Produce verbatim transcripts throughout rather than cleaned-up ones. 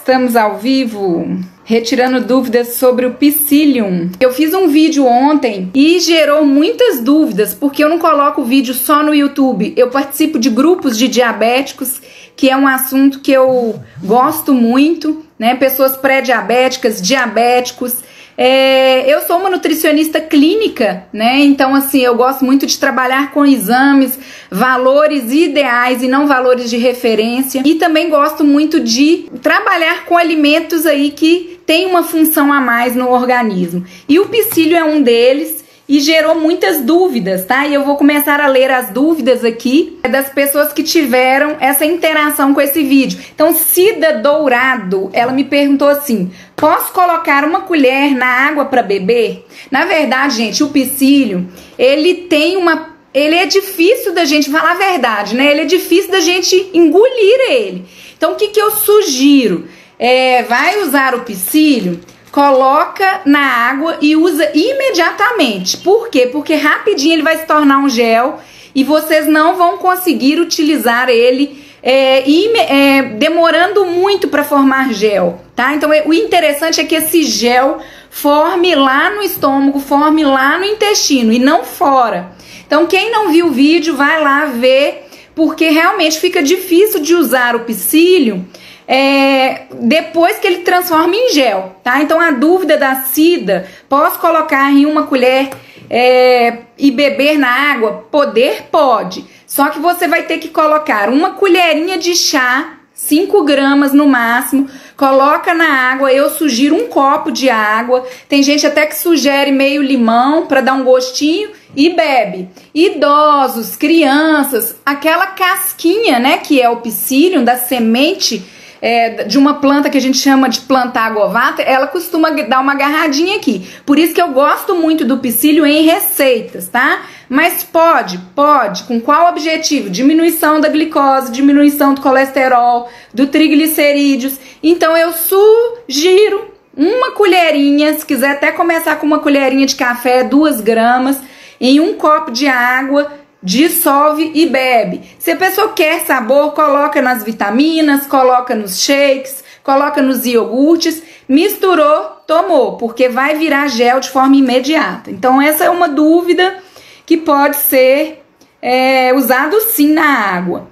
Estamos ao vivo, retirando dúvidas sobre o Psyllium. Eu fiz um vídeo ontem e gerou muitas dúvidas, porque eu não coloco o vídeo só no YouTube. Eu participo de grupos de diabéticos, que é um assunto que eu gosto muito, né? Pessoas pré-diabéticas, diabéticos. É, eu sou uma nutricionista clínica, né? Então, assim, eu gosto muito de trabalhar com exames, valores ideais e não valores de referência. E também gosto muito de trabalhar com alimentos aí que tem uma função a mais no organismo. E o Psyllium é um deles. E gerou muitas dúvidas, tá? E eu vou começar a ler as dúvidas aqui das pessoas que tiveram essa interação com esse vídeo. Então, Cida Dourado, ela me perguntou assim: posso colocar uma colher na água para beber? Na verdade, gente, o Psyllium, ele tem uma... Ele é difícil da gente falar a verdade, né? Ele é difícil da gente engolir ele. Então, o que que eu sugiro? É, vai usar o Psyllium... Coloca na água e usa imediatamente. Por quê? Porque rapidinho ele vai se tornar um gel e vocês não vão conseguir utilizar ele é, é, demorando muito para formar gel, tá? Então o interessante é que esse gel forme lá no estômago, forme lá no intestino e não fora. Então quem não viu o vídeo vai lá ver, porque realmente fica difícil de usar o Psyllium É, depois que ele transforma em gel, tá? Então a dúvida da Cida, posso colocar em uma colher é, e beber na água? Poder pode, só que você vai ter que colocar uma colherinha de chá, cinco gramas no máximo, coloca na água. Eu sugiro um copo de água, tem gente até que sugere meio limão para dar um gostinho e bebe. Idosos, crianças, aquela casquinha, né, que é o Psyllium, da semente É, de uma planta que a gente chama de planta agovata, ela costuma dar uma agarradinha aqui. Por isso que eu gosto muito do Psyllium em receitas, tá? Mas pode, pode. Com qual objetivo? Diminuição da glicose, diminuição do colesterol, do triglicerídeos. Então eu sugiro uma colherinha, se quiser até começar com uma colherinha de café, duas gramas, em um copo de água, dissolve e bebe. Se a pessoa quer sabor, coloca nas vitaminas, coloca nos shakes, coloca nos iogurtes, misturou, tomou, porque vai virar gel de forma imediata. Então essa é uma dúvida que pode ser é, usado sim na água.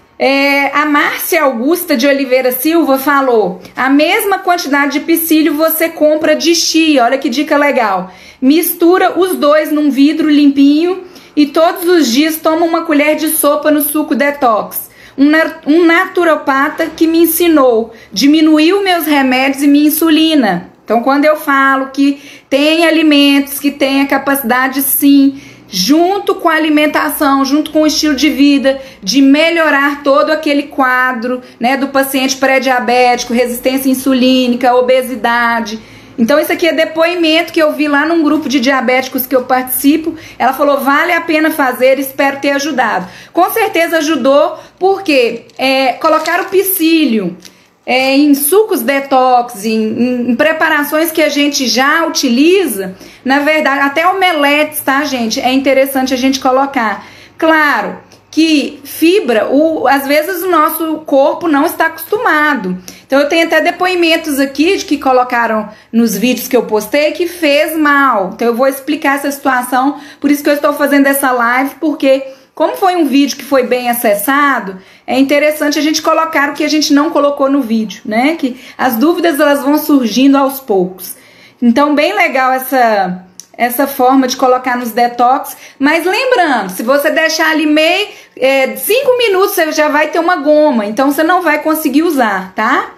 É, a Márcia Augusta de Oliveira Silva falou: a mesma quantidade de Psyllium você compra de chia. Olha que dica legal. Mistura os dois num vidro limpinho e todos os dias toma uma colher de sopa no suco detox. Um, um naturopata que me ensinou, diminuiu meus remédios e minha insulina. Então, quando eu falo que tem alimentos que têm a capacidade, sim, junto com a alimentação, junto com o estilo de vida, de melhorar todo aquele quadro, né, do paciente pré-diabético, resistência insulínica, obesidade. Então isso aqui é depoimento que eu vi lá num grupo de diabéticos que eu participo. Ela falou: vale a pena fazer, espero ter ajudado. Com certeza ajudou, porque é, colocar o Psyllium é, em sucos detox, em, em preparações que a gente já utiliza, na verdade, até omeletes, tá, gente? É interessante a gente colocar. Claro que fibra, o, às vezes o nosso corpo não está acostumado. Então eu tenho até depoimentos aqui de que colocaram nos vídeos que eu postei que fez mal. Então eu vou explicar essa situação, por isso que eu estou fazendo essa live, porque como foi um vídeo que foi bem acessado, é interessante a gente colocar o que a gente não colocou no vídeo, né? Que as dúvidas elas vão surgindo aos poucos. Então bem legal essa... essa forma de colocar nos detox, mas lembrando, se você deixar ali meio, é, cinco minutos você já vai ter uma goma, então você não vai conseguir usar, tá?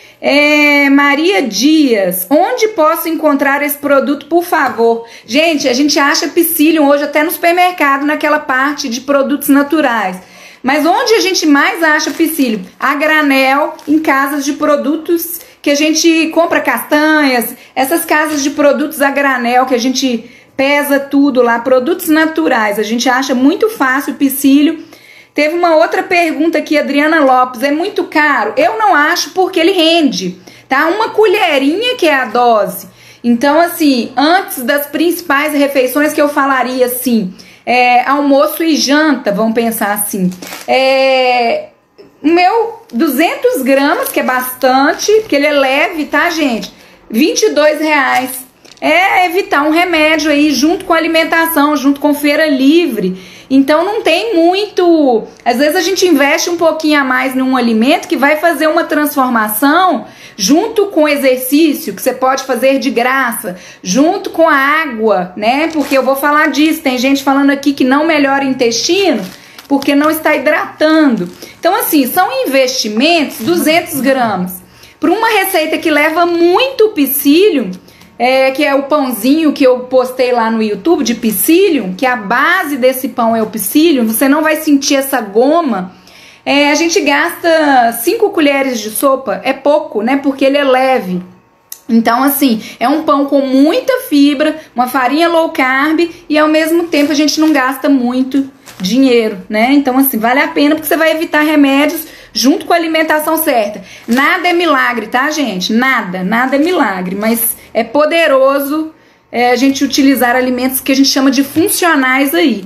É, Maria Dias, onde posso encontrar esse produto, por favor? Gente, a gente acha Psyllium hoje até no supermercado, naquela parte de produtos naturais. Mas onde a gente mais acha Psyllium? A granel, em casas de produtos que a gente compra castanhas, essas casas de produtos a granel que a gente pesa tudo lá, produtos naturais, a gente acha muito fácil o Psyllium. Teve uma outra pergunta aqui, Adriana Lopes: é muito caro? Eu não acho, porque ele rende, tá? Uma colherinha que é a dose. Então, assim, antes das principais refeições que eu falaria, assim, é, almoço e janta, vamos pensar assim, é... o meu duzentos gramas, que é bastante, porque ele é leve, tá, gente? vinte e dois reais. É evitar um remédio aí junto com alimentação, junto com feira livre. Então não tem muito... Às vezes a gente investe um pouquinho a mais num alimento que vai fazer uma transformação junto com o exercício, que você pode fazer de graça, junto com a água, né? Porque eu vou falar disso. Tem gente falando aqui que não melhora o intestino porque não está hidratando. Então assim, são investimentos, duzentos gramas. Para uma receita que leva muito psyllium, É, que é o pãozinho que eu postei lá no YouTube de psyllium, que a base desse pão é o psyllium, você não vai sentir essa goma. É, a gente gasta cinco colheres de sopa, é pouco, né? Porque ele é leve. Então, assim, é um pão com muita fibra, uma farinha low carb e ao mesmo tempo a gente não gasta muito dinheiro, né? Então, assim, vale a pena porque você vai evitar remédios junto com a alimentação certa. Nada é milagre, tá, gente? Nada, nada é milagre, mas é poderoso é, a gente utilizar alimentos que a gente chama de funcionais aí.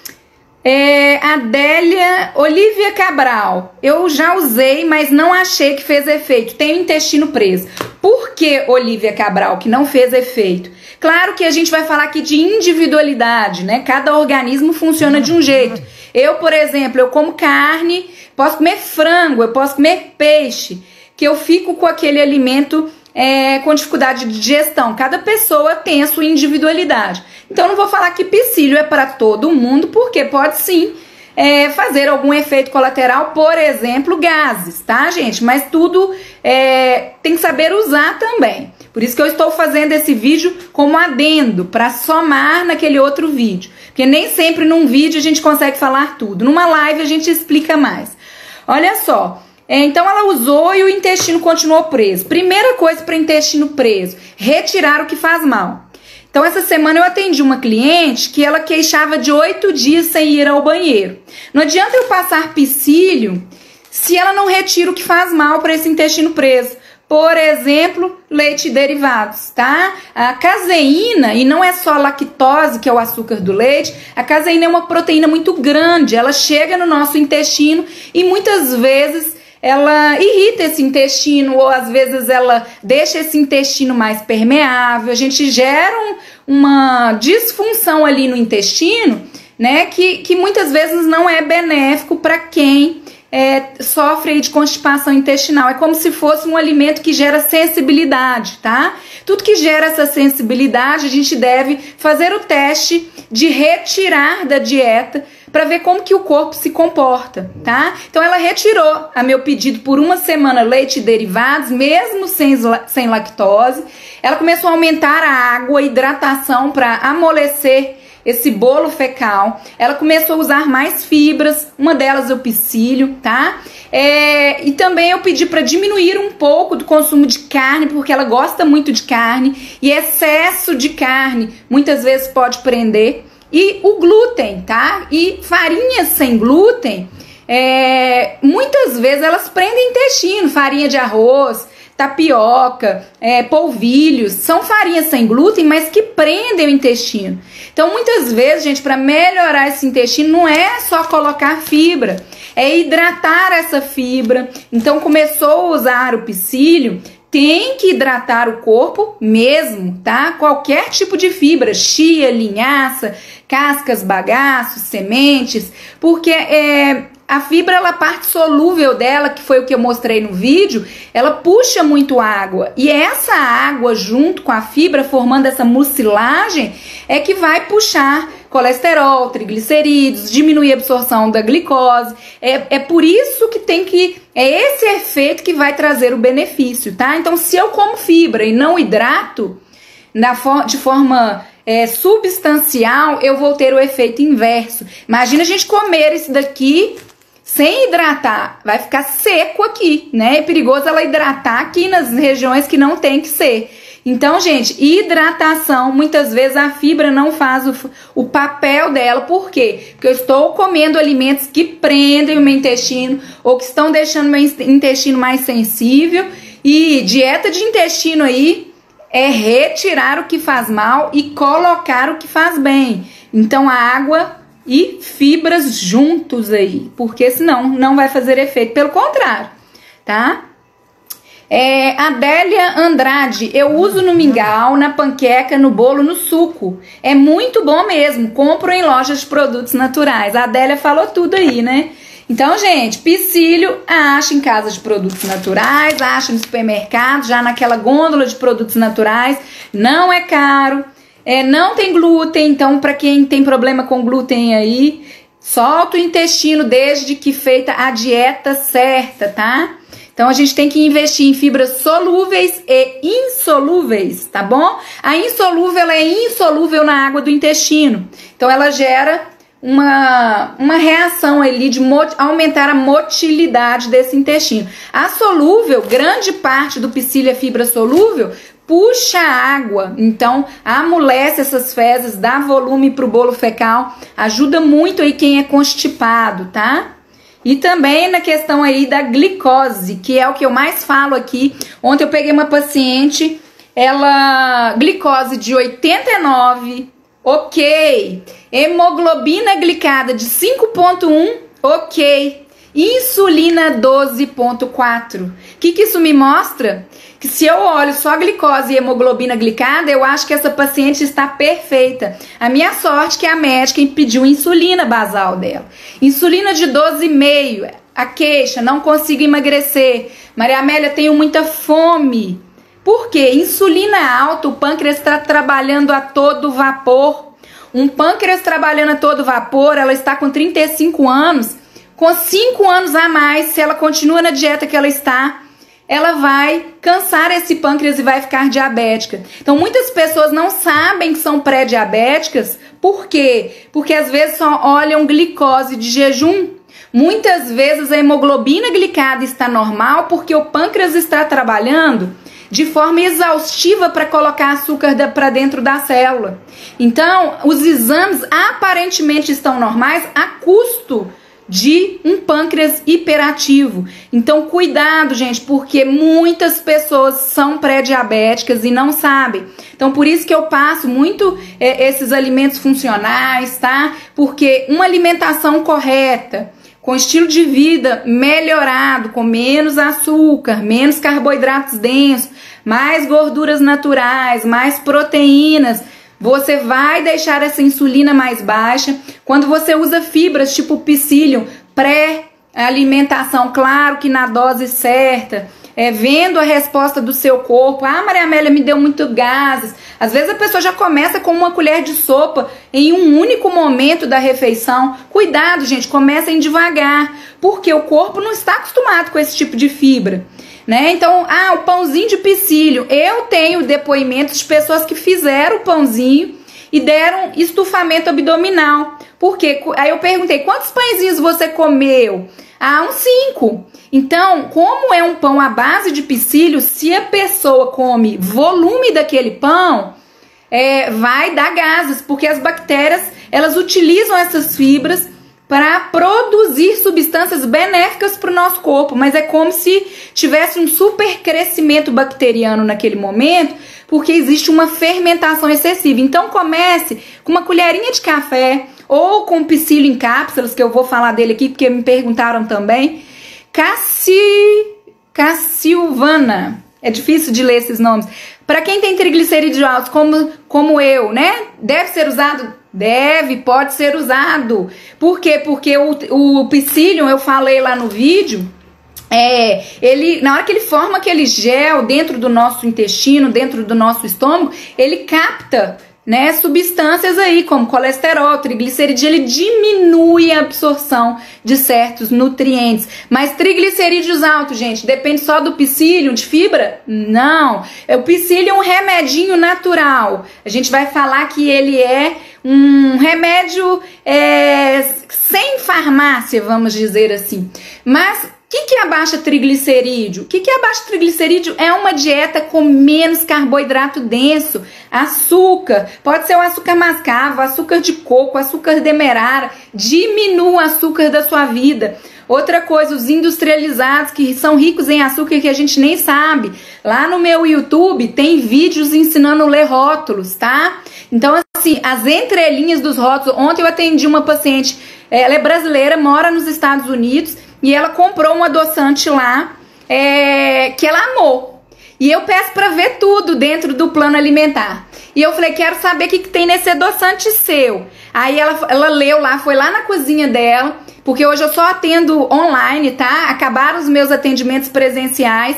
É, Adélia Olivia Cabral, eu já usei, mas não achei que fez efeito. Tem o intestino preso. Por que, Olivia Cabral, que não fez efeito? Claro que a gente vai falar aqui de individualidade, né? Cada organismo funciona de um jeito. Eu, por exemplo, eu como carne, posso comer frango, eu posso comer peixe, que eu fico com aquele alimento É, com dificuldade de digestão. Cada pessoa tem a sua individualidade. Então não vou falar que psyllium é para todo mundo, porque pode sim é, fazer algum efeito colateral, por exemplo, gases, tá, gente? Mas tudo é, tem que saber usar também. Por isso que eu estou fazendo esse vídeo como adendo, para somar naquele outro vídeo. Porque nem sempre num vídeo a gente consegue falar tudo. Numa live a gente explica mais. Olha só. Então ela usou e o intestino continuou preso. Primeira coisa para intestino preso, retirar o que faz mal. Então essa semana eu atendi uma cliente que ela queixava de oito dias sem ir ao banheiro. Não adianta eu passar psyllium se ela não retira o que faz mal para esse intestino preso. Por exemplo, leite e derivados, tá? A caseína, e não é só a lactose, que é o açúcar do leite, a caseína é uma proteína muito grande, ela chega no nosso intestino e muitas vezes ela irrita esse intestino, ou às vezes ela deixa esse intestino mais permeável, a gente gera um, uma disfunção ali no intestino, né, que, que muitas vezes não é benéfico para quem é, sofre aí de constipação intestinal. É como se fosse um alimento que gera sensibilidade, tá? Tudo que gera essa sensibilidade, a gente deve fazer o teste de retirar da dieta para ver como que o corpo se comporta, tá? Então ela retirou a meu pedido por uma semana leite e derivados, mesmo sem, sem lactose. Ela começou a aumentar a água, a hidratação para amolecer esse bolo fecal. Ela começou a usar mais fibras, uma delas é o psyllium, tá? É, e também eu pedi para diminuir um pouco do consumo de carne, porque ela gosta muito de carne e excesso de carne muitas vezes pode prender. E o glúten, tá? E farinhas sem glúten, é, muitas vezes elas prendem intestino. Farinha de arroz, tapioca, é, polvilhos, são farinhas sem glúten, mas que prendem o intestino. Então, muitas vezes, gente, para melhorar esse intestino, não é só colocar fibra, é hidratar essa fibra. Então, começou a usar o psyllium, tem que hidratar o corpo mesmo, tá? Qualquer tipo de fibra, chia, linhaça, cascas, bagaços, sementes, porque é, a fibra, ela, a parte solúvel dela, que foi o que eu mostrei no vídeo, ela puxa muito água. E essa água, junto com a fibra, formando essa mucilagem, é que vai puxar colesterol, triglicerídeos, diminuir a absorção da glicose. É, é por isso que tem que... É esse efeito que vai trazer o benefício, tá? Então, se eu como fibra e não hidrato na for, de forma é, substancial, eu vou ter o efeito inverso. Imagina a gente comer isso daqui sem hidratar. Vai ficar seco aqui, né? É perigoso ela hidratar aqui nas regiões que não tem que ser. Então, gente, hidratação, muitas vezes a fibra não faz o, o papel dela. Por quê? Porque eu estou comendo alimentos que prendem o meu intestino ou que estão deixando o meu intestino mais sensível. E dieta de intestino aí é retirar o que faz mal e colocar o que faz bem. Então, a água e fibras juntos aí, porque senão não vai fazer efeito, pelo contrário, tá? É, Adélia Andrade, eu uso no mingau, na panqueca, no bolo, no suco. É muito bom mesmo, compro em lojas de produtos naturais. A Adélia falou tudo aí, né? Então, gente, psyllium acha em casa de produtos naturais, acha no supermercado, já naquela gôndola de produtos naturais. Não é caro, é, não tem glúten, então para quem tem problema com glúten aí, solta o intestino desde que feita a dieta certa, tá? Então a gente tem que investir em fibras solúveis e insolúveis, tá bom? A insolúvel ela é insolúvel na água do intestino, então ela gera uma, uma reação ali de aumentar a motilidade desse intestino. A solúvel, grande parte do psyllium é fibra solúvel, puxa água, então amolece essas fezes, dá volume pro bolo fecal, ajuda muito aí quem é constipado, tá? E também na questão aí da glicose, que é o que eu mais falo aqui. Ontem eu peguei uma paciente, ela glicose de oitenta e nove, ok. Hemoglobina glicada de cinco ponto um, ok. Insulina doze ponto quatro. O que que isso me mostra? Que se eu olho só glicose e hemoglobina glicada, eu acho que essa paciente está perfeita. A minha sorte é que a médica pediu insulina basal dela. Insulina de doze vírgula cinco. A queixa, não consigo emagrecer. Maria Amélia, tenho muita fome. Por quê? Insulina alta, o pâncreas está trabalhando a todo vapor. Um pâncreas trabalhando a todo vapor, ela está com trinta e cinco anos. Com cinco anos a mais, se ela continua na dieta que ela está, ela vai cansar esse pâncreas e vai ficar diabética. Então, muitas pessoas não sabem que são pré-diabéticas. Por quê? Porque às vezes só olham glicose de jejum. Muitas vezes a hemoglobina glicada está normal porque o pâncreas está trabalhando de forma exaustiva para colocar açúcar para dentro da célula. Então, os exames aparentemente estão normais a custo de um pâncreas hiperativo. Então, cuidado, gente, porque muitas pessoas são pré-diabéticas e não sabem. Então, por isso que eu passo muito é, esses alimentos funcionais, tá? Porque uma alimentação correta, com estilo de vida melhorado, com menos açúcar, menos carboidratos densos, mais gorduras naturais, mais proteínas, você vai deixar essa insulina mais baixa. Quando você usa fibras tipo psyllium, pré-alimentação, claro que na dose certa, é, vendo a resposta do seu corpo. Ah, Maria Amélia, me deu muito gases. Às vezes a pessoa já começa com uma colher de sopa em um único momento da refeição. Cuidado, gente, comecem devagar, porque o corpo não está acostumado com esse tipo de fibra. Né? Então, ah, o pãozinho de psyllium. Eu tenho depoimentos de pessoas que fizeram o pãozinho e deram estufamento abdominal. Por quê? Aí eu perguntei, quantos pãezinhos você comeu? Ah, uns cinco. Então, como é um pão à base de psyllium, se a pessoa come volume daquele pão, é, vai dar gases, porque as bactérias, elas utilizam essas fibras para produzir substâncias benéficas para o nosso corpo, mas é como se tivesse um super crescimento bacteriano naquele momento, porque existe uma fermentação excessiva. Então comece com uma colherinha de café ou com psyllium em cápsulas, que eu vou falar dele aqui porque me perguntaram também. Cassi... Cassilvana, é difícil de ler esses nomes. Para quem tem triglicerídeos altos, como, como eu, né? Deve ser usado? Deve, pode ser usado. Por quê? Porque o, o psyllium, eu falei lá no vídeo, é, ele, na hora que ele forma aquele gel dentro do nosso intestino, dentro do nosso estômago, ele capta, né, substâncias aí como colesterol, triglicerídeos, ele diminui a absorção de certos nutrientes. Mas triglicerídeos altos, gente, depende só do psyllium, de fibra? Não. O psyllium é um remedinho natural. A gente vai falar que ele é um remédio é, sem farmácia, vamos dizer assim. Mas o que, que é a baixa triglicerídeo? O que, que é a baixa triglicerídeo? É uma dieta com menos carboidrato denso, açúcar, pode ser o açúcar mascavo, açúcar de coco, açúcar demerara, diminua o açúcar da sua vida. Outra coisa, os industrializados que são ricos em açúcar que a gente nem sabe. Lá no meu YouTube tem vídeos ensinando a ler rótulos, tá? Então, assim, as entrelinhas dos rótulos. Ontem eu atendi uma paciente, ela é brasileira, mora nos Estados Unidos, e ela comprou um adoçante lá, é, que ela amou. E eu peço pra ver tudo dentro do plano alimentar. E eu falei, quero saber o que, que tem nesse adoçante seu. Aí ela, ela leu lá, foi lá na cozinha dela, porque hoje eu só atendo online, tá? Acabaram os meus atendimentos presenciais.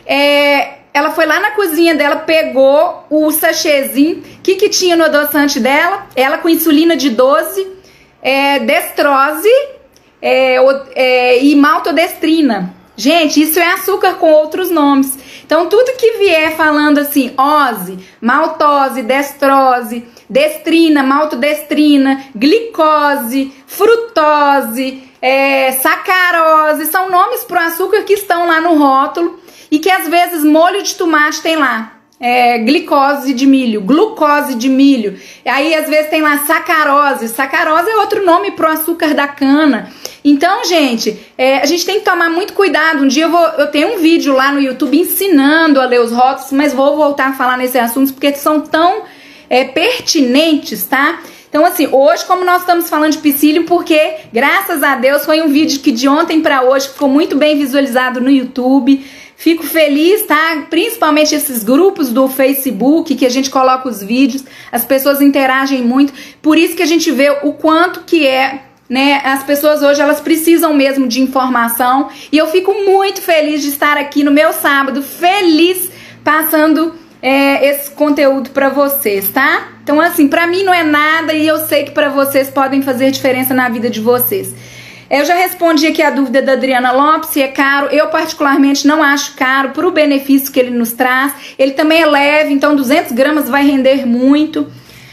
É, ela foi lá na cozinha dela, pegou o sachêzinho. O que, que tinha no adoçante dela? Ela com insulina de doze, é, destrose é, é, e maltodestrina. Gente, isso é açúcar com outros nomes. Então, tudo que vier falando assim, ose, maltose, destrose, destrina, maltodestrina, glicose, frutose, é, sacarose, são nomes para o açúcar que estão lá no rótulo e que às vezes molho de tomate tem lá. É, glicose de milho, glucose de milho, aí às vezes tem lá sacarose. Sacarose é outro nome pro açúcar da cana. Então, gente, é, a gente tem que tomar muito cuidado. Um dia eu, vou, eu tenho um vídeo lá no YouTube ensinando a ler os rótulos, mas vou voltar a falar nesse assunto porque são tão é, pertinentes, tá? Então, assim, hoje, como nós estamos falando de psyllium, porque, graças a Deus, foi um vídeo que de ontem para hoje ficou muito bem visualizado no YouTube. Fico feliz, tá? Principalmente esses grupos do Facebook, que a gente coloca os vídeos, as pessoas interagem muito. Por isso que a gente vê o quanto que é, né? As pessoas hoje, elas precisam mesmo de informação. E eu fico muito feliz de estar aqui no meu sábado, feliz, passando é, esse conteúdo pra vocês, tá? Então, assim, pra mim não é nada e eu sei que pra vocês podem fazer diferença na vida de vocês. Eu já respondi aqui a dúvida da Adriana Lopes, se é caro. Eu particularmente não acho caro para o benefício que ele nos traz. Ele também é leve, então duzentas gramas vai render muito.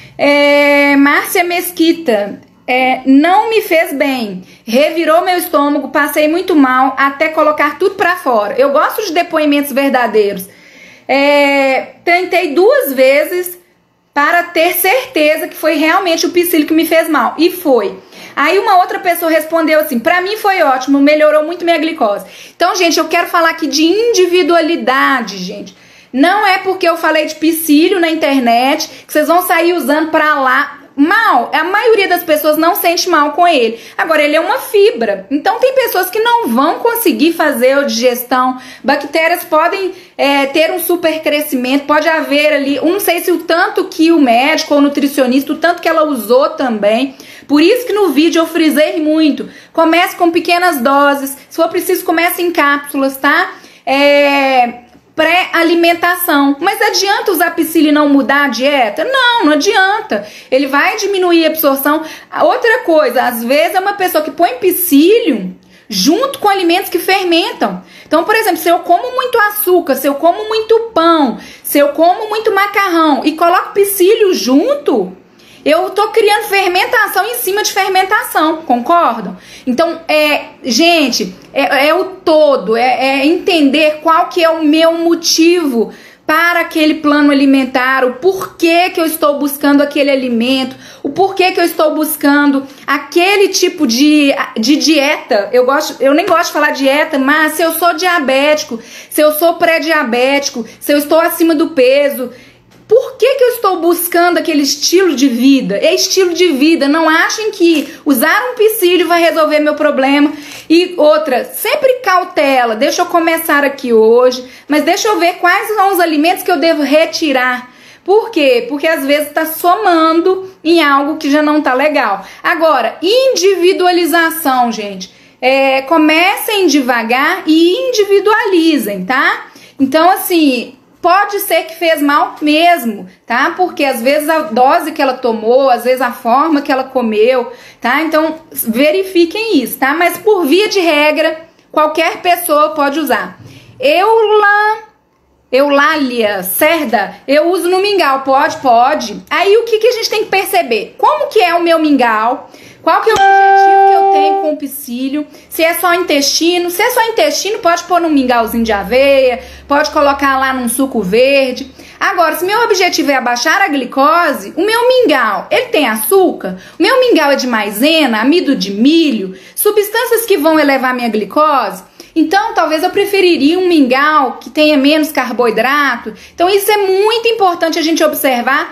É, Márcia Mesquita, é, não me fez bem. Revirou meu estômago, passei muito mal até colocar tudo para fora. Eu gosto de depoimentos verdadeiros. É, tentei duas vezes para ter certeza que foi realmente o psyllium que me fez mal. E foi. Aí uma outra pessoa respondeu assim, pra mim foi ótimo, melhorou muito minha glicose. Então, gente, eu quero falar aqui de individualidade, gente. Não é porque eu falei de psyllium na internet que vocês vão sair usando pra lá. Mal, a maioria das pessoas não sente mal com ele. Agora, ele é uma fibra. Então, tem pessoas que não vão conseguir fazer a digestão. Bactérias podem é, ter um super crescimento. Pode haver ali, não sei se o tanto que o médico ou o nutricionista, o tanto que ela usou também. Por isso que no vídeo eu frisei muito. Comece com pequenas doses. Se for preciso, comece em cápsulas, tá? É... pré-alimentação. Mas adianta usar psyllium e não mudar a dieta? Não, não adianta. Ele vai diminuir a absorção. Outra coisa, às vezes é uma pessoa que põe psyllium junto com alimentos que fermentam. Então, por exemplo, se eu como muito açúcar, se eu como muito pão, se eu como muito macarrão e coloco psyllium junto, eu tô criando fermentação em cima de fermentação, concordam? Então, é, gente, é, é o todo, é, é entender qual que é o meu motivo para aquele plano alimentar, o porquê que eu estou buscando aquele alimento, o porquê que eu estou buscando aquele tipo de, de dieta. Eu, gosto, eu nem gosto de falar dieta, mas se eu sou diabético, se eu sou pré-diabético, se eu estou acima do peso, por que que eu estou buscando aquele estilo de vida? É estilo de vida. Não achem que usar um psyllium vai resolver meu problema. E outra, sempre cautela. Deixa eu começar aqui hoje, mas deixa eu ver quais são os alimentos que eu devo retirar. Por quê? Porque às vezes está somando em algo que já não tá legal. Agora, individualização, gente. É, comecem devagar e individualizem, tá? Então, assim, pode ser que fez mal mesmo, tá? Porque às vezes a dose que ela tomou, às vezes a forma que ela comeu, tá? Então, verifiquem isso, tá? Mas por via de regra, qualquer pessoa pode usar. Eula, Eulália, Cerda, eu uso no mingau, pode? Pode. Aí o que, que a gente tem que perceber? Como que é o meu mingau? Qual que é o objetivo que eu tenho com o psyllium? Se é só intestino, se é só intestino, pode pôr num mingauzinho de aveia, pode colocar lá num suco verde. Agora, se meu objetivo é abaixar a glicose, o meu mingau, ele tem açúcar? O meu mingau é de maisena, amido de milho, substâncias que vão elevar minha glicose? Então, talvez eu preferiria um mingau que tenha menos carboidrato. Então, isso é muito importante a gente observar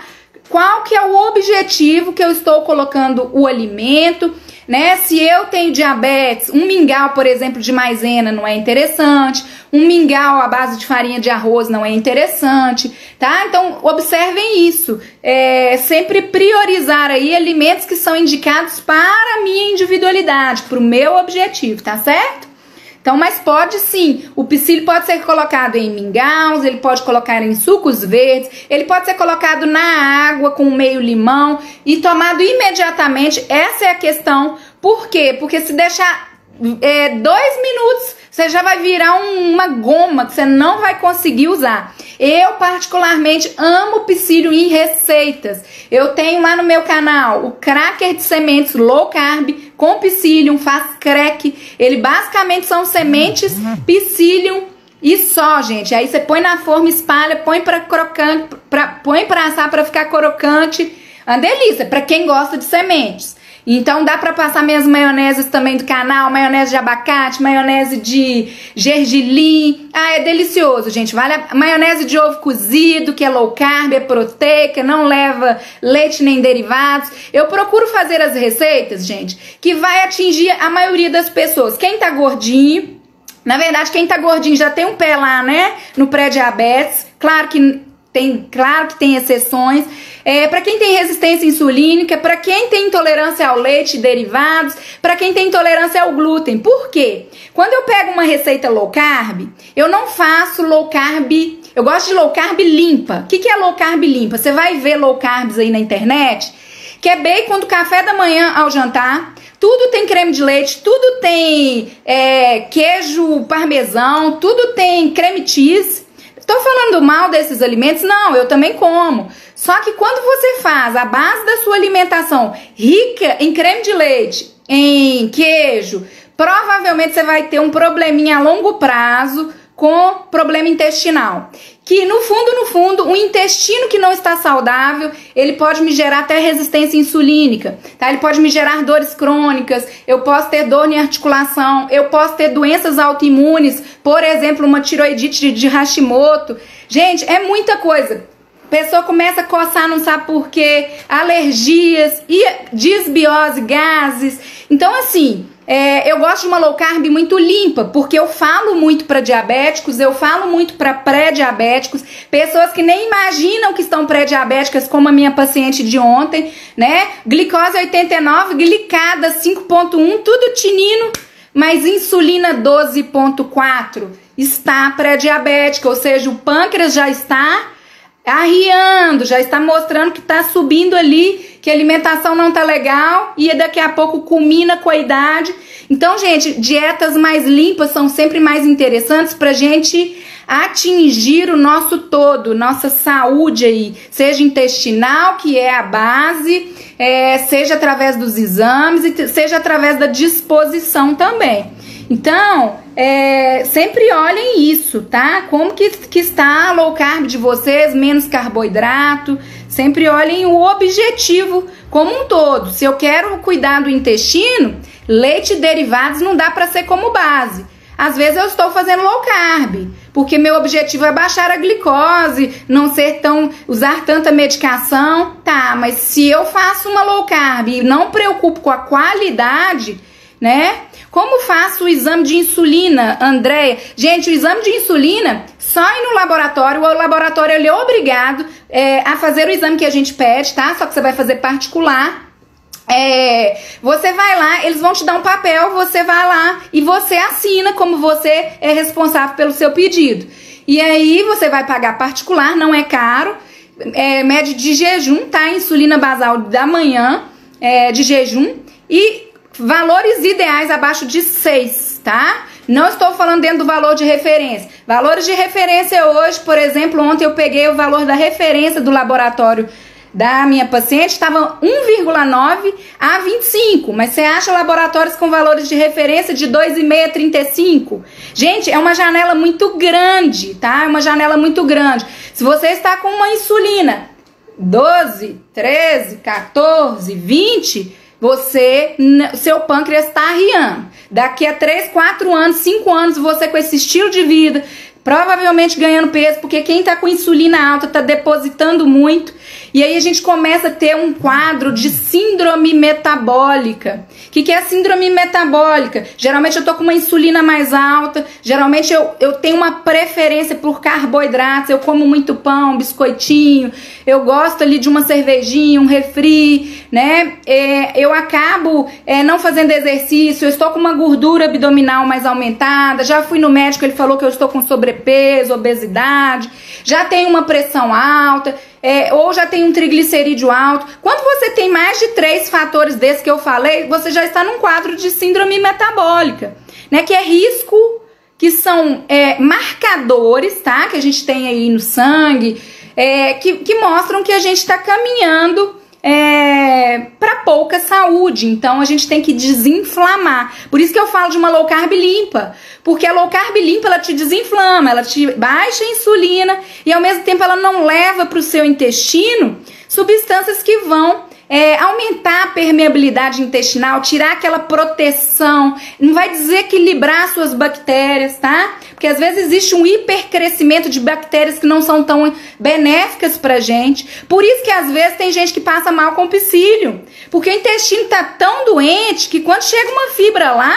qual que é o objetivo que eu estou colocando o alimento, né? Se eu tenho diabetes, um mingau, por exemplo, de maisena não é interessante, um mingau à base de farinha de arroz não é interessante, tá? Então, observem isso. É, sempre priorizar aí alimentos que são indicados para a minha individualidade, para o meu objetivo, tá certo? Então, mas pode sim, o psyllium pode ser colocado em mingaus, ele pode colocar em sucos verdes, ele pode ser colocado na água com meio limão e tomado imediatamente. Essa é a questão. Por quê? Porque se deixar é, dois minutos, você já vai virar um, uma goma que você não vai conseguir usar. Eu particularmente amo psyllium em receitas. Eu tenho lá no meu canal o cracker de sementes low carb com psyllium, faz crack. Ele basicamente são sementes psyllium e só, gente. Aí você põe na forma, espalha, põe para crocante, pra, põe para assar para ficar crocante. Uma delícia para quem gosta de sementes. Então dá para passar minhas maioneses também do canal, maionese de abacate, maionese de gergelim. Ah, é delicioso, gente. Vale a maionese de ovo cozido, que é low carb, é proteica, não leva leite nem derivados. Eu procuro fazer as receitas, gente, que vai atingir a maioria das pessoas. Quem tá gordinho, na verdade, quem tá gordinho já tem um pé lá, né, no pré-diabetes. Claro que tem, claro que tem exceções. É, para quem tem resistência insulínica, para quem tem intolerância ao leite e derivados, para quem tem intolerância ao glúten. Por quê? Quando eu pego uma receita low carb, eu não faço low carb, eu gosto de low carb limpa. O que, que é low carb limpa? Você vai ver low carbs aí na internet, que é bacon do café da manhã ao jantar, tudo tem creme de leite, tudo tem é, queijo parmesão, tudo tem creme cheese. Estou falando mal desses alimentos? Não, eu também como. Só que quando você faz a base da sua alimentação rica em creme de leite, em queijo, provavelmente você vai ter um probleminha a longo prazo com problema intestinal. Que no fundo, no fundo, o intestino que não está saudável, ele pode me gerar até resistência insulínica, tá? Ele pode me gerar dores crônicas, eu posso ter dor em articulação, eu posso ter doenças autoimunes, por exemplo, uma tiroidite de Hashimoto. Gente, é muita coisa. A pessoa começa a coçar, não sabe por quê, alergias, e disbiose, gases. Então, assim, é, eu gosto de uma low carb muito limpa, porque eu falo muito para diabéticos, eu falo muito para pré-diabéticos, pessoas que nem imaginam que estão pré-diabéticas, como a minha paciente de ontem, né? Glicose oitenta e nove, glicada cinco ponto um, tudo tinino, mas insulina doze ponto quatro, está pré-diabética, ou seja, o pâncreas já está arriando, já está mostrando que está subindo ali, que a alimentação não tá legal e daqui a pouco culmina com a idade. Então, gente, dietas mais limpas são sempre mais interessantes pra gente atingir o nosso todo, nossa saúde aí, seja intestinal, que é a base, é, seja através dos exames e seja através da disposição também. Então, é, sempre olhem isso, tá? Como que, que está a low carb de vocês, menos carboidrato. Sempre olhem o objetivo como um todo. Se eu quero cuidar do intestino, leite e derivados não dá para ser como base. Às vezes eu estou fazendo low carb, porque meu objetivo é baixar a glicose, não ser tão, usar tanta medicação. Tá, mas se eu faço uma low carb e não preocupo com a qualidade, né? Como faço o exame de insulina, Andréia? Gente, o exame de insulina, só ir no laboratório, o laboratório ele é obrigado é, a fazer o exame que a gente pede, tá? Só que você vai fazer particular. É, você vai lá, eles vão te dar um papel, você vai lá e você assina como você é responsável pelo seu pedido. E aí você vai pagar particular, não é caro, é, mede de jejum, tá? Insulina basal da manhã, é, de jejum, e valores ideais abaixo de seis, tá? Não estou falando dentro do valor de referência. Valores de referência hoje, por exemplo, ontem eu peguei o valor da referência do laboratório da minha paciente, estava um vírgula nove a vinte e cinco, mas você acha laboratórios com valores de referência de dois vírgula cinco a trinta e cinco? Gente, é uma janela muito grande, tá? É uma janela muito grande. Se você está com uma insulina doze, treze, quatorze, vinte, você, seu pâncreas está arriando. Daqui a três, quatro anos, cinco anos, você com esse estilo de vida, provavelmente ganhando peso, porque quem tá com insulina alta tá depositando muito, e aí a gente começa a ter um quadro de síndrome metabólica. O que, que é síndrome metabólica? Geralmente eu tô com uma insulina mais alta, geralmente eu, eu tenho uma preferência por carboidratos, eu como muito pão, biscoitinho, eu gosto ali de uma cervejinha, um refri, né? É, eu acabo é, não fazendo exercício, eu estou com uma gordura abdominal mais aumentada, já fui no médico, ele falou que eu estou com sobrepeso, obesidade, já tenho uma pressão alta, é, ou já tem um triglicerídeo alto. Quando você tem mais de três fatores desses que eu falei, você já está num quadro de síndrome metabólica, né? Que é risco, que são é, marcadores, tá? Que a gente tem aí no sangue, é, que, que mostram que a gente está caminhando É, para pouca saúde. Então a gente tem que desinflamar. Por isso que eu falo de uma low carb limpa, porque a low carb limpa ela te desinflama, ela te baixa a insulina e ao mesmo tempo ela não leva para o seu intestino substâncias que vão é, aumentar a permeabilidade intestinal, tirar aquela proteção, não vai desequilibrar suas bactérias, tá? Porque às vezes existe um hipercrescimento de bactérias que não são tão benéficas pra gente. Por isso que às vezes tem gente que passa mal com psyllium, porque o intestino tá tão doente que quando chega uma fibra lá,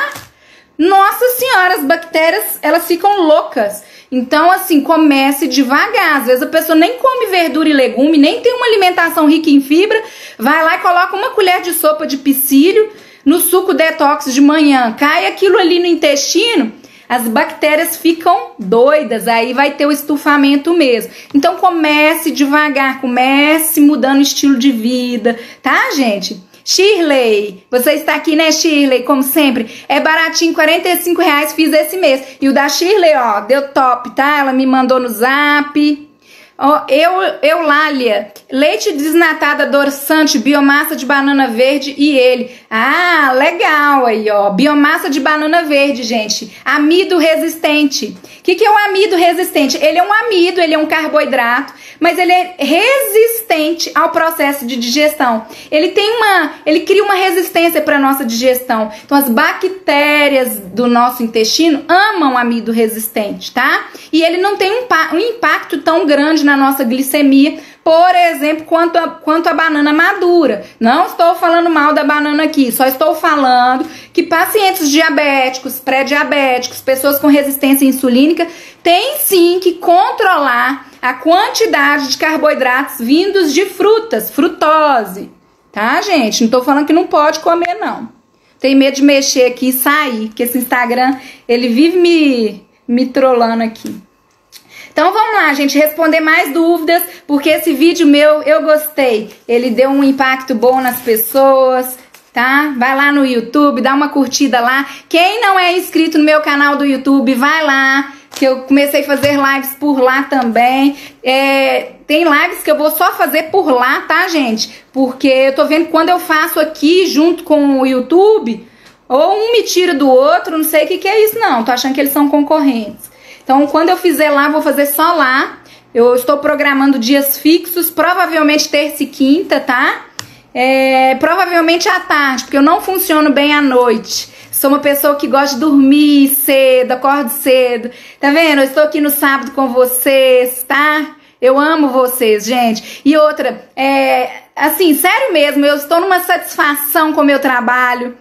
nossa senhora, as bactérias elas ficam loucas. Então, assim, comece devagar. Às vezes a pessoa nem come verdura e legume, nem tem uma alimentação rica em fibra, vai lá e coloca uma colher de sopa de psyllium no suco detox de manhã, cai aquilo ali no intestino, as bactérias ficam doidas, aí vai ter o estufamento mesmo. Então comece devagar, comece mudando o estilo de vida, tá, gente? Shirley, você está aqui, né, Shirley? Como sempre, é baratinho, quarenta e cinco reais, fiz esse mês. E o da Shirley, ó, deu top, tá? Ela me mandou no zap. Ó, eu, Eulália, leite desnatado adoçante, biomassa de banana verde e ele. Ah, legal aí, ó, biomassa de banana verde, gente. Amido resistente. O que, que é o amido resistente? Ele é um amido, ele é um carboidrato, mas ele é resistente ao processo de digestão. Ele tem uma, ele cria uma resistência para nossa digestão. Então as bactérias do nosso intestino amam amido resistente, tá? E ele não tem um, um impacto tão grande na nossa glicemia, por exemplo, quanto a, quanto a banana madura. Não estou falando mal da banana aqui, só estou falando que pacientes diabéticos, pré-diabéticos, pessoas com resistência insulínica, têm sim que controlar a quantidade de carboidratos vindos de frutas, frutose, tá, gente? Não tô falando que não pode comer, não. Tenho medo de mexer aqui e sair, porque esse Instagram, ele vive me, me trollando aqui. Então vamos lá, gente, responder mais dúvidas, porque esse vídeo meu, eu gostei. Ele deu um impacto bom nas pessoas, tá? Vai lá no YouTube, dá uma curtida lá. Quem não é inscrito no meu canal do YouTube, vai lá, que eu comecei a fazer lives por lá também. É, tem lives que eu vou só fazer por lá, tá, gente? Porque eu tô vendo que quando eu faço aqui junto com o YouTube, ou um me tira do outro, não sei o que que é isso não, tô achando que eles são concorrentes. Então, quando eu fizer lá, vou fazer só lá. Eu estou programando dias fixos, provavelmente terça e quinta, tá? É, provavelmente à tarde, porque eu não funciono bem à noite. Sou uma pessoa que gosta de dormir cedo, acordo cedo. Tá vendo? Eu estou aqui no sábado com vocês, tá? Eu amo vocês, gente. E outra, é, assim, sério mesmo, eu estou numa satisfação com o meu trabalho.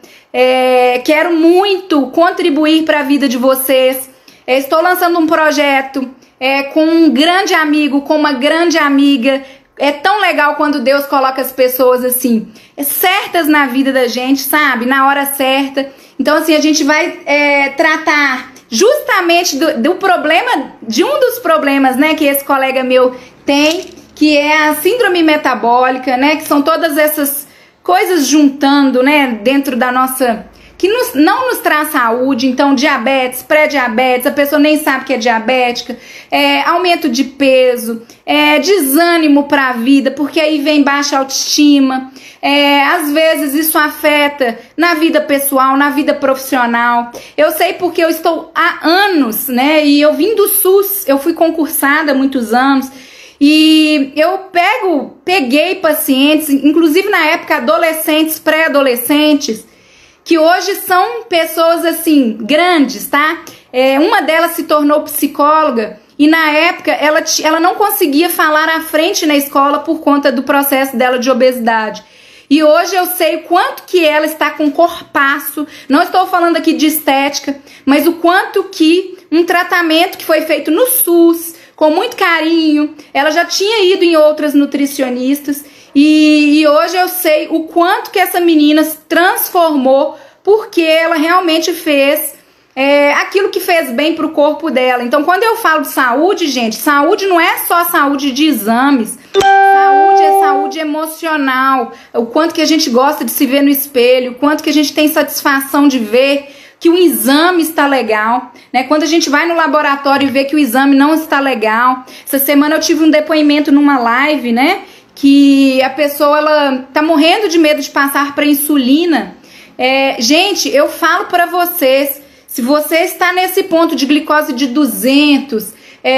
É, quero muito contribuir para a vida de vocês. É, estou lançando um projeto é, com um grande amigo, com uma grande amiga. É tão legal quando Deus coloca as pessoas assim, certas na vida da gente, sabe? Na hora certa. Então, assim, a gente vai é, tratar justamente do, do problema, de um dos problemas, né, que esse colega meu tem, que é a síndrome metabólica, né? Que são todas essas coisas juntando, né, dentro da nossa... que nos, não nos traz saúde. Então diabetes, pré-diabetes, a pessoa nem sabe que é diabética, é, aumento de peso, é, desânimo para a vida, porque aí vem baixa autoestima, é, às vezes isso afeta na vida pessoal, na vida profissional. Eu sei porque eu estou há anos, né, e eu vim do SUS, eu fui concursada há muitos anos, e eu pego, peguei pacientes, inclusive na época adolescentes, pré-adolescentes, que hoje são pessoas assim, grandes, tá? É, uma delas se tornou psicóloga e na época ela, ela não conseguia falar à frente na escola por conta do processo dela de obesidade. E hoje eu sei o quanto que ela está com corpaço, não estou falando aqui de estética, mas o quanto que um tratamento que foi feito no SUS, com muito carinho, ela já tinha ido em outras nutricionistas e, e hoje eu sei o quanto que essa menina se transformou porque ela realmente fez é, aquilo que fez bem para o corpo dela. Então quando eu falo de saúde, gente, saúde não é só saúde de exames, saúde é saúde emocional, o quanto que a gente gosta de se ver no espelho, o quanto que a gente tem satisfação de ver que o exame está legal, né? Quando a gente vai no laboratório e vê que o exame não está legal. Essa semana eu tive um depoimento numa live, né? Que a pessoa, ela tá morrendo de medo de passar para insulina. É, gente, eu falo para vocês, se você está nesse ponto de glicose de duzentos,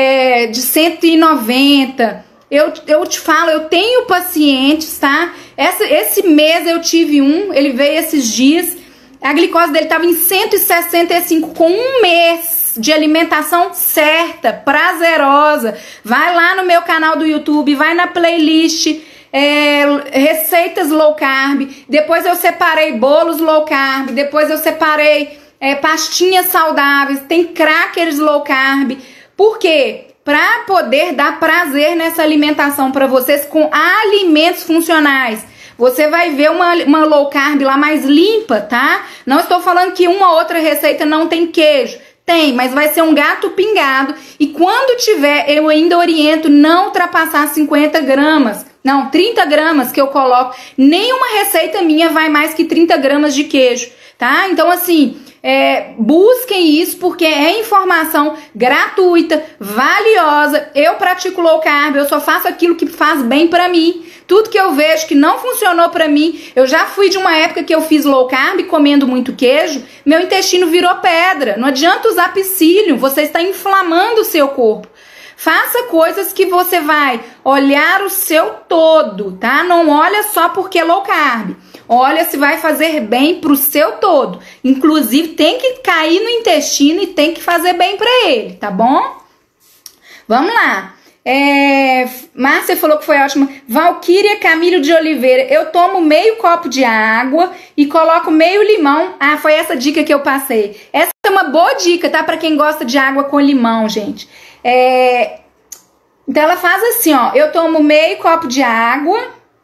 é, de cento e noventa, eu, eu te falo, eu tenho pacientes, tá? Essa, esse mês eu tive um, ele veio esses dias, a glicose dele estava em cento e sessenta e cinco com um mês de alimentação certa, prazerosa. Vai lá no meu canal do YouTube, vai na playlist é, receitas low carb. Depois eu separei bolos low carb, depois eu separei é, pastinhas saudáveis, tem crackers low carb. Por quê? Para poder dar prazer nessa alimentação para vocês com alimentos funcionais. Você vai ver uma, uma low carb lá mais limpa, tá? Não estou falando que uma outra receita não tem queijo. Tem, mas vai ser um gato pingado. E quando tiver, eu ainda oriento não ultrapassar cinquenta gramas. Não, trinta gramas que eu coloco. Nenhuma receita minha vai mais que trinta gramas de queijo, tá? Então, assim, é, busquem isso porque é informação gratuita, valiosa. Eu pratico low carb, eu só faço aquilo que faz bem pra mim. Tudo que eu vejo que não funcionou pra mim, eu já fui de uma época que eu fiz low carb comendo muito queijo, meu intestino virou pedra. Não adianta usar psyllium, você está inflamando o seu corpo. Faça coisas que você vai olhar o seu todo, tá? Não olha só porque é low carb. Olha se vai fazer bem pro seu todo. Inclusive tem que cair no intestino e tem que fazer bem pra ele, tá bom? Vamos lá. É, Márcia falou que foi ótima. Valquíria Camilo de Oliveira. Eu tomo meio copo de água e coloco meio limão. Ah, foi essa dica que eu passei. Essa é uma boa dica, tá? Pra quem gosta de água com limão, gente. É, então ela faz assim, ó. Eu tomo meio copo de água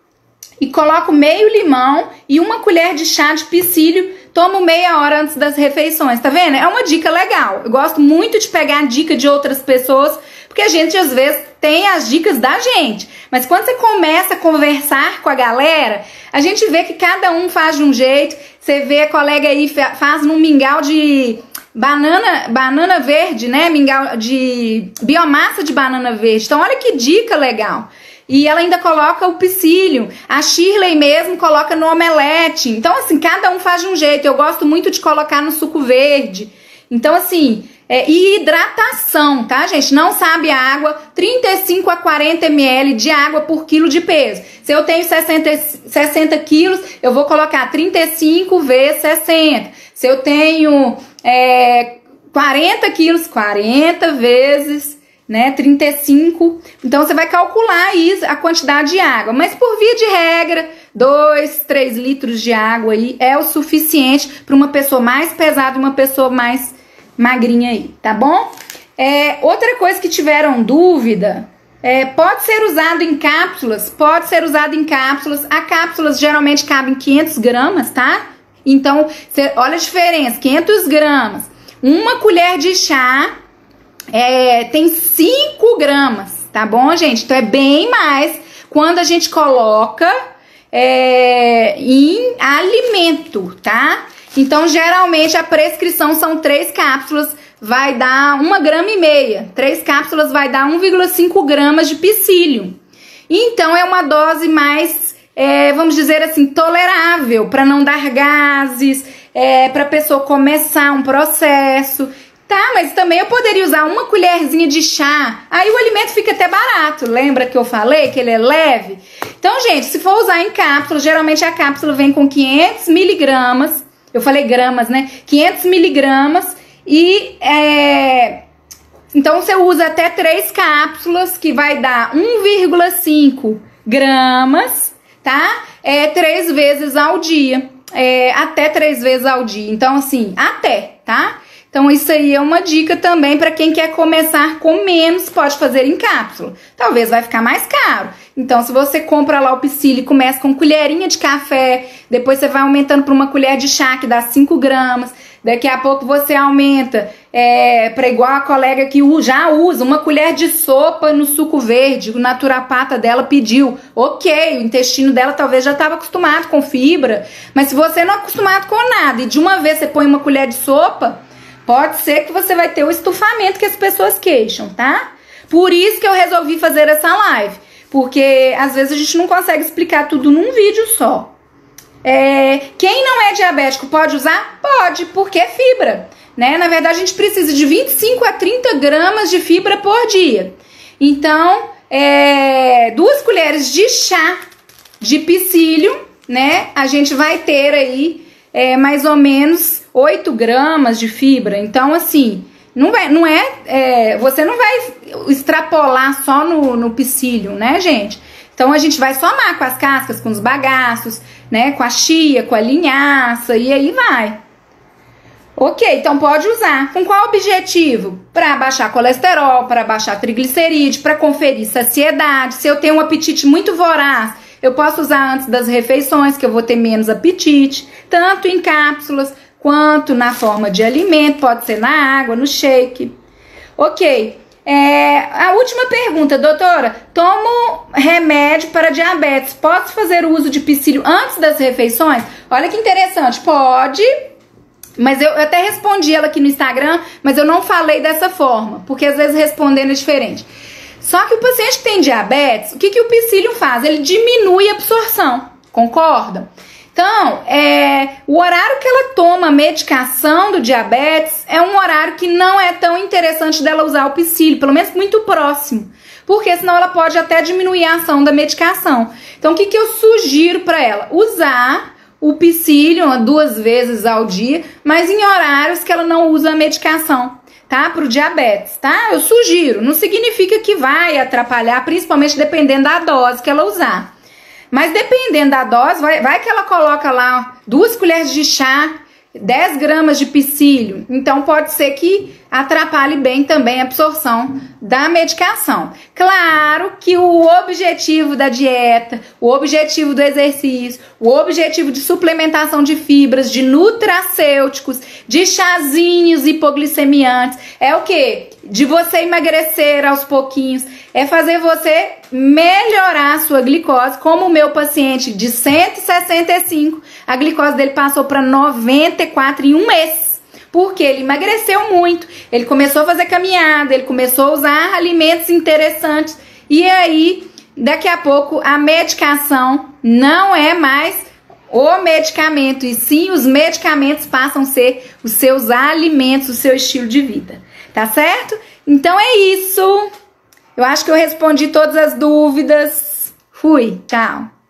e coloco meio limão e uma colher de chá de psyllium. Tomo meia hora antes das refeições, tá vendo? É uma dica legal. Eu gosto muito de pegar dica de outras pessoas, porque a gente às vezes tem as dicas da gente. Mas quando você começa a conversar com a galera, a gente vê que cada um faz de um jeito. Você vê a colega aí faz num mingau de banana, banana verde, né? Mingau de biomassa de banana verde. Então olha que dica legal. E ela ainda coloca o psyllium. A Shirley mesmo coloca no omelete. Então assim, cada um faz de um jeito. Eu gosto muito de colocar no suco verde. Então assim, é, e hidratação, tá, gente? Não sabe a água, trinta e cinco a quarenta mililitros de água por quilo de peso. Se eu tenho sessenta, sessenta quilos, eu vou colocar trinta e cinco vezes sessenta. Se eu tenho é, quarenta quilos, quarenta vezes, né, trinta e cinco. Então você vai calcular aí a quantidade de água. Mas por via de regra, dois, três litros de água aí é o suficiente para uma pessoa mais pesada e uma pessoa mais magrinha aí, tá bom? É, outra coisa que tiveram dúvida, é, pode ser usado em cápsulas? Pode ser usado em cápsulas. A cápsulas geralmente cabem quinhentas gramas, tá? Então, cê, olha a diferença, quinhentas gramas. Uma colher de chá é, tem cinco gramas, tá bom, gente? Então é bem mais quando a gente coloca é, em alimento, tá? Então, geralmente, a prescrição são três cápsulas, vai dar uma grama e meia. Três cápsulas vai dar um vírgula cinco gramas de psyllium. Então, é uma dose mais, é, vamos dizer assim, tolerável, para não dar gases, é, para a pessoa começar um processo. Tá, mas também eu poderia usar uma colherzinha de chá. Aí o alimento fica até barato. Lembra que eu falei que ele é leve? Então, gente, se for usar em cápsula, geralmente a cápsula vem com quinhentos miligramas. Eu falei gramas, né? quinhentos miligramas E é, então você usa até três cápsulas, que vai dar um vírgula cinco gramas, tá? É, três vezes ao dia. É, até três vezes ao dia. Então, assim, até, tá? Então, isso aí é uma dica também para quem quer começar com menos, pode fazer em cápsula. Talvez vai ficar mais caro. Então, se você compra lá o psyllium e começa com colherinha de café, depois você vai aumentando para uma colher de chá, que dá cinco gramas. Daqui a pouco você aumenta é, para igual a colega que já usa uma colher de sopa no suco verde. O naturopata dela pediu. Ok, o intestino dela talvez já estava acostumado com fibra. Mas se você não é acostumado com nada e de uma vez você põe uma colher de sopa, pode ser que você vai ter o estufamento que as pessoas queixam, tá? Por isso que eu resolvi fazer essa live. Porque às vezes a gente não consegue explicar tudo num vídeo só. É, quem não é diabético pode usar? Pode, porque é fibra, né? Na verdade, a gente precisa de vinte e cinco a trinta gramas de fibra por dia. Então, é, duas colheres de chá de psyllium, né? A gente vai ter aí é, mais ou menos oito gramas de fibra. Então, assim, não, vai, não é, é você não vai extrapolar só no, no psyllium, né, gente? Então, a gente vai somar com as cascas, com os bagaços, né, com a chia, com a linhaça, e aí vai. Ok, então pode usar. Com qual objetivo? Para baixar colesterol, para baixar triglicerídeo, para conferir saciedade. Se eu tenho um apetite muito voraz, eu posso usar antes das refeições, que eu vou ter menos apetite. Tanto em cápsulas, quanto na forma de alimento, pode ser na água, no shake. Ok. É, a última pergunta, doutora, tomo remédio para diabetes, posso fazer o uso de psyllium antes das refeições? Olha que interessante, pode, mas eu, eu até respondi ela aqui no Instagram, mas eu não falei dessa forma, porque às vezes respondendo é diferente. Só que o paciente que tem diabetes, o que, que o psyllium faz? Ele diminui a absorção, concorda? Então, é, o horário que ela toma a medicação do diabetes é um horário que não é tão interessante dela usar o psyllium, pelo menos muito próximo, porque senão ela pode até diminuir a ação da medicação. Então, o que, que eu sugiro para ela? Usar o psyllium duas vezes ao dia, mas em horários que ela não usa a medicação, tá? Para o diabetes, tá? Eu sugiro, não significa que vai atrapalhar, principalmente dependendo da dose que ela usar. Mas dependendo da dose, vai, vai que ela coloca lá duas colheres de chá, dez gramas de psyllium. Então pode ser que atrapalhe bem também a absorção da medicação. Claro que o objetivo da dieta, o objetivo do exercício, o objetivo de suplementação de fibras, de nutracêuticos, de chazinhos hipoglicemiantes, é o quê? De você emagrecer aos pouquinhos, é fazer você melhorar a sua glicose, como o meu paciente de cento e sessenta e cinco, a glicose dele passou para noventa e quatro em um mês, porque ele emagreceu muito, ele começou a fazer caminhada, ele começou a usar alimentos interessantes, e aí, daqui a pouco, a medicação não é mais o medicamento, e sim os medicamentos passam a ser os seus alimentos, o seu estilo de vida, tá certo? Então é isso. Eu acho que eu respondi todas as dúvidas. Fui, tchau.